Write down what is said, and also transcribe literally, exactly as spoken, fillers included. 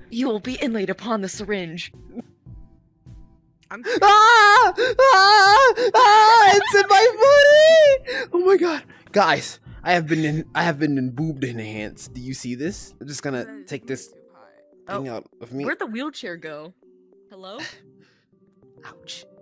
You will be inlaid upon the syringe. I'm Ah! Ah! Ah! It's in my booty! Oh my god. Guys, I have been in I have been in boobed enhanced. Do you see this? I'm just gonna take this thing Oh, out of me. Where'd the wheelchair go? Hello? Ouch.